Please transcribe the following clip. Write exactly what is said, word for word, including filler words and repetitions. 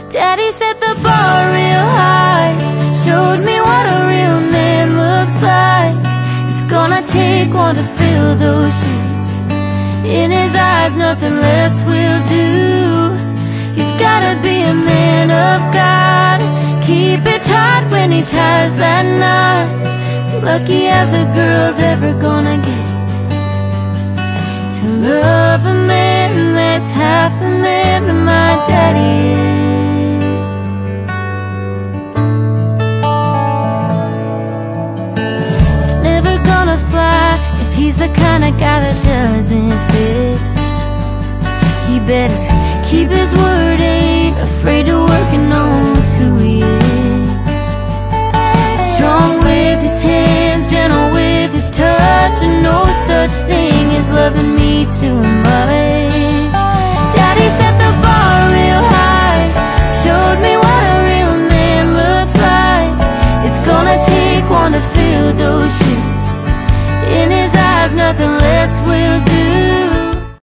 Daddy set the bar real high, showed me what a real man looks like. It's gonna take one to fill those shoes. In his eyes nothing less will do. He's gotta be a man of God. Keep it tight when he ties that knot. Lucky as a girl's ever gonna get to love a man that's half the man that my daddy is. It's never gonna fly if he's the kind of guy that doesn't fish. He better keep his word, ain't afraid to work and knows who he is. Strong with his hands, gentle with his touch, and no such thing as loving me too much. Daddy set the bar real high, showed me what a real man looks like. It's gonna take one to fill those shoes. In his eyes nothing less